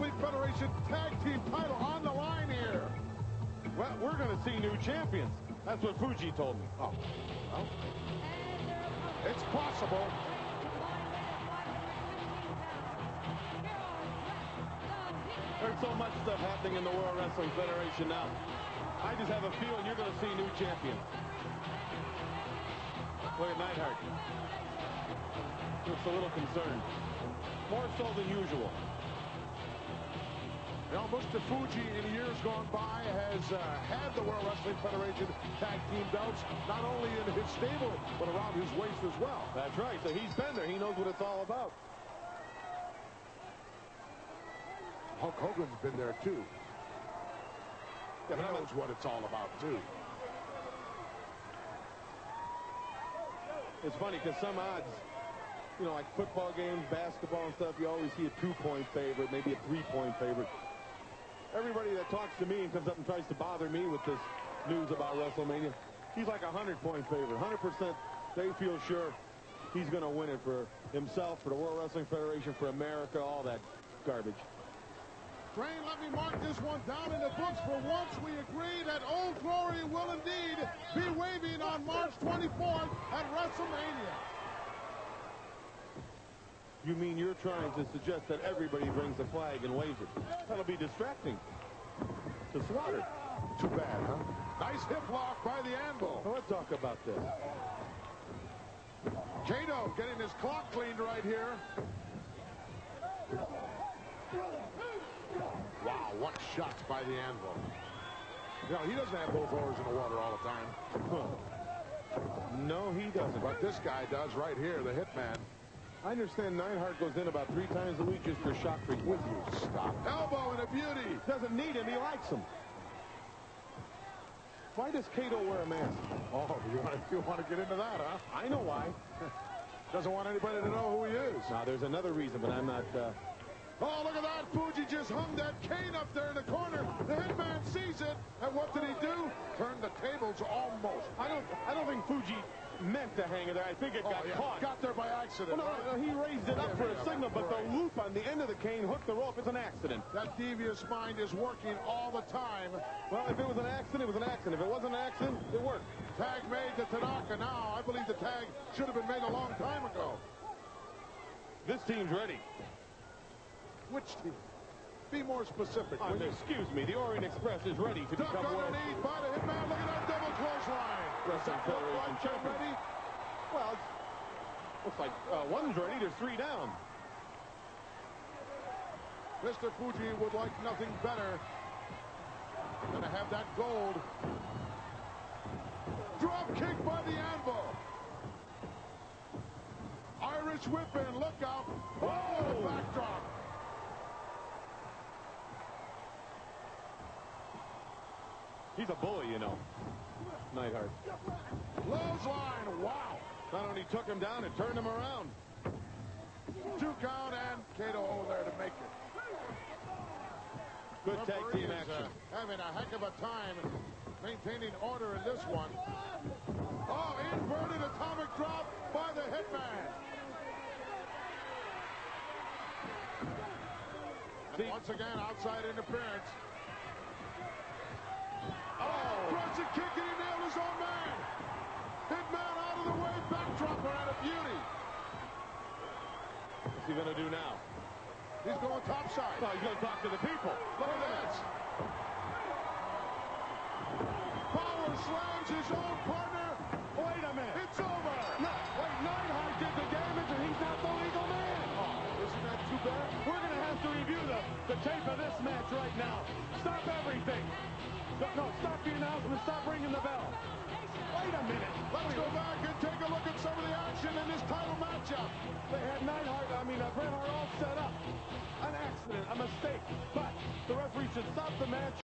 Wrestling Federation Tag Team title on the line here. Well, we're going to see new champions. That's what Fuji told me. Oh, well, it's possible. There's so much stuff happening in the World Wrestling Federation now. I just have a feeling you're going to see new champions. Look at Neidhart. Looks a little concerned. More so than usual. Now, Mr. Fuji, in years gone by, has had the World Wrestling Federation tag team belts, not only in his stable, but around his waist as well. That's right. So he's been there. He knows what it's all about. Hulk Hogan's been there, too. Yeah, he knows what it's all about, too. It's funny because some odds, you know, like football games, basketball and stuff, you always see a 2-point favorite, maybe a 3-point favorite. Everybody that talks to me and comes up and tries to bother me with this news about WrestleMania, he's like a 100-point favorite. 100% they feel sure he's going to win it for himself, for the World Wrestling Federation, for America, all that garbage. Train, let me mark this one down in the books. For once, we agree that Old Glory will indeed be waving on March 24th at WrestleMania. You mean you're trying to suggest that everybody brings a flag and waves it? That'll be distracting to Slaughter. Too bad, huh? Nice hip lock by the Anvil. Well, let's talk about this. Kato getting his clock cleaned right here. Wow, what shots by the Anvil. You know, he doesn't have both oars in the water all the time. No, he doesn't. But this guy does right here, the Hitman. I understand Neidhart goes in about 3 times a week just for shock treatment. With you, stop. Elbow and a beauty. Doesn't need him. He likes him. Why does Kato wear a mask? Oh, you want to get into that, huh? I know why. Doesn't want anybody to know who he is. Now, there's another reason, but I'm not... Oh, look at that. Fuji just hung that cane up there in the corner. The Hitman sees it. And what did he do? Turned the tables almost. I don't think Fuji meant to hang it there. I think it got caught. Got there by accident. Well, no, he raised it up for a signal, but the loop on the end of the cane hooked the rope. It's an accident. That devious mind is working all the time. Well, if it was an accident, it was an accident. If it wasn't an accident, it worked. Tag made to Tanaka now. I believe the tag should have been made a long time ago. This team's ready. Which team? Be more specific. Excuse me. The Orient Express is ready to become world. Underneath by the Hitman. Look at that double clothesline. Wrestling Federation champion. Ready? Well, looks like one's ready. There's 3 down. Mr. Fuji would like nothing better than to have that gold. Drop kick by the Anvil. Irish whip in. Look out. Oh, backdrop. He's a bully, you know. Neidhart. Clothesline. Wow. Not only took him down, it turned him around. 2 count and Kato over there to make it. Good tag team action. Having a heck of a time maintaining order in this one. Oh, inverted atomic drop by the Hitman. And once again, outside interference. Oh, crushing kick, and he nailed his own man. Hitman out of the way, backdropper and a beauty. What's he going to do now? He's going topside. No, he's going to talk to the people. Look at this. Power slams his own partner. Wait a minute. It's over. No, wait, Neidhart did the damage, and he's not the legal man. Oh, isn't that too bad? We're going to have to review the tape of this match right now. Stop everything. No, stop the announcement. Stop ringing the bell. Wait a minute. Let's go back and take a look at some of the action in this title matchup. They had Bret Hart all set up. An accident, a mistake. But the referee should stop the match.